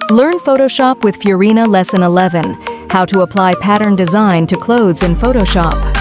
Learn Photoshop with Furina Lesson 11, how to apply pattern design to clothes in Photoshop.